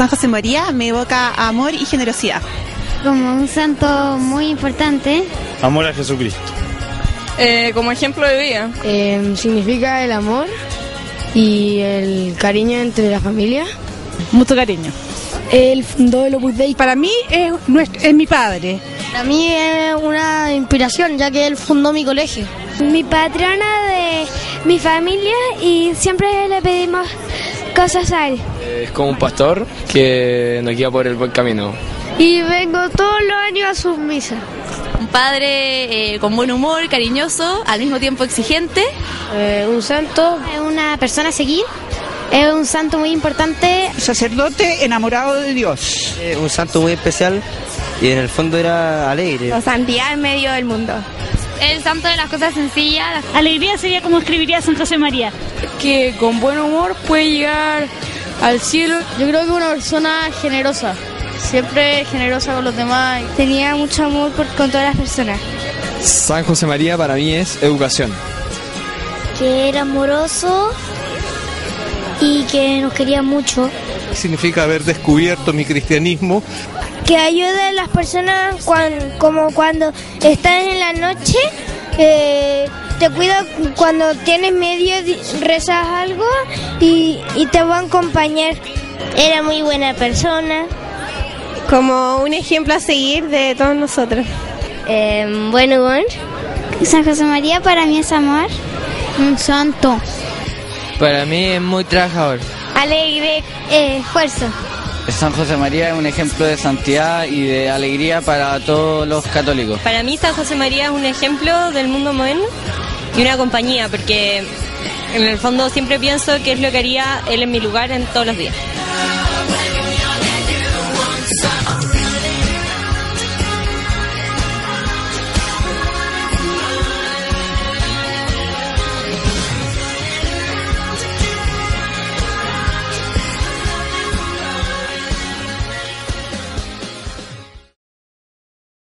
San José María me evoca amor y generosidad. Como un santo muy importante. Amor a Jesucristo. Como ejemplo de vida. Significa el amor y el cariño entre la familia. Mucho cariño. Él fundó el Opus Dei. Para mí es mi padre. Para mí es una inspiración, ya que él fundó mi colegio. Mi patrona de mi familia y siempre le pedimos cosas a él. Es como un pastor que nos guía por el buen camino. Y vengo todos los años a sus misas. Un padre con buen humor, cariñoso, al mismo tiempo exigente. Un santo. Es una persona a seguir. Es un santo muy importante. Sacerdote enamorado de Dios. Un santo muy especial y en el fondo era alegre. La santidad en medio del mundo. El santo de las cosas sencillas. Alegría sería como escribiría San José María. Que con buen humor puede llegar al cielo. Yo creo que una persona generosa. Siempre generosa con los demás. Tenía mucho amor con todas las personas. San José María para mí es educación. Que era amoroso y que nos quería mucho. Significa haber descubierto mi cristianismo. Que ayuda a las personas como cuando están en la noche, te cuida cuando tienes medio, rezas algo y te va a acompañar. Era muy buena persona. Como un ejemplo a seguir de todos nosotros. Bueno, San José María para mí es amor. Un santo. Para mí es muy trabajador. Alegre, esfuerzo. San José María es un ejemplo de santidad y de alegría para todos los católicos. Para mí San José María es un ejemplo del mundo moderno y una compañía, porque en el fondo siempre pienso que es lo que haría él en mi lugar en todos los días.